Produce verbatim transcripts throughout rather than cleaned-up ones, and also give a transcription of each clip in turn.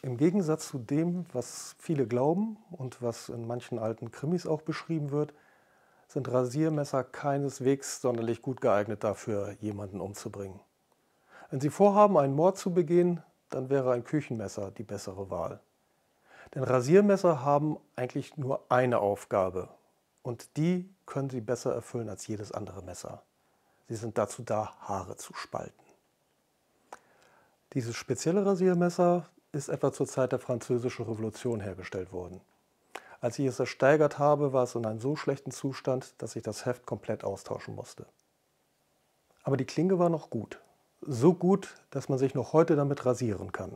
Im Gegensatz zu dem, was viele glauben und was in manchen alten Krimis auch beschrieben wird, sind Rasiermesser keineswegs sonderlich gut geeignet dafür, jemanden umzubringen. Wenn Sie vorhaben, einen Mord zu begehen, dann wäre ein Küchenmesser die bessere Wahl. Denn Rasiermesser haben eigentlich nur eine Aufgabe und die können sie besser erfüllen als jedes andere Messer. Sie sind dazu da, Haare zu spalten. Dieses spezielle Rasiermesser ist etwa zur Zeit der Französischen Revolution hergestellt worden. Als ich es ersteigert habe, war es in einem so schlechten Zustand, dass ich das Heft komplett austauschen musste. Aber die Klinge war noch gut. So gut, dass man sich noch heute damit rasieren kann.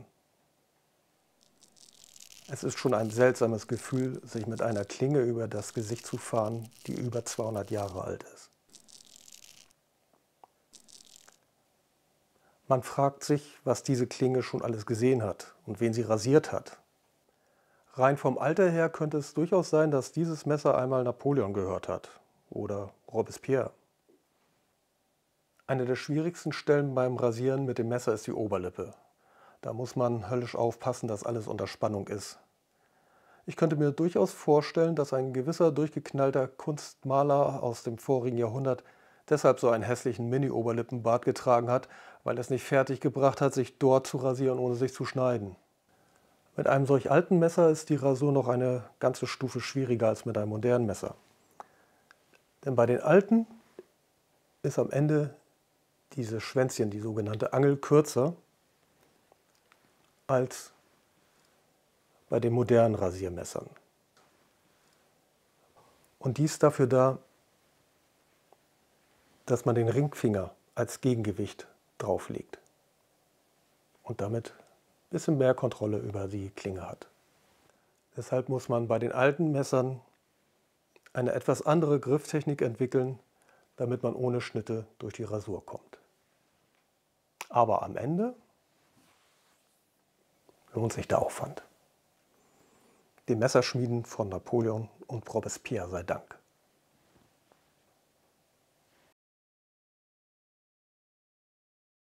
Es ist schon ein seltsames Gefühl, sich mit einer Klinge über das Gesicht zu fahren, die über zweihundert Jahre alt ist. Man fragt sich, was diese Klinge schon alles gesehen hat und wen sie rasiert hat. Rein vom Alter her könnte es durchaus sein, dass dieses Messer einmal Napoleon gehört hat oder Robespierre. Eine der schwierigsten Stellen beim Rasieren mit dem Messer ist die Oberlippe. Da muss man höllisch aufpassen, dass alles unter Spannung ist. Ich könnte mir durchaus vorstellen, dass ein gewisser durchgeknallter Kunstmaler aus dem vorigen Jahrhundert deshalb so einen hässlichen Mini-Oberlippenbart getragen hat, weil er es nicht fertig gebracht hat, sich dort zu rasieren, ohne sich zu schneiden. Mit einem solch alten Messer ist die Rasur noch eine ganze Stufe schwieriger als mit einem modernen Messer. Denn bei den alten ist am Ende dieses Schwänzchen, die sogenannte Angel, kürzer als bei den modernen Rasiermessern. Und dies dafür da, dass man den Ringfinger als Gegengewicht drauflegt und damit ein bisschen mehr Kontrolle über die Klinge hat. Deshalb muss man bei den alten Messern eine etwas andere Grifftechnik entwickeln, damit man ohne Schnitte durch die Rasur kommt. Aber am Ende lohnt sich der Aufwand. Den Messerschmieden von Napoleon und Robespierre sei Dank.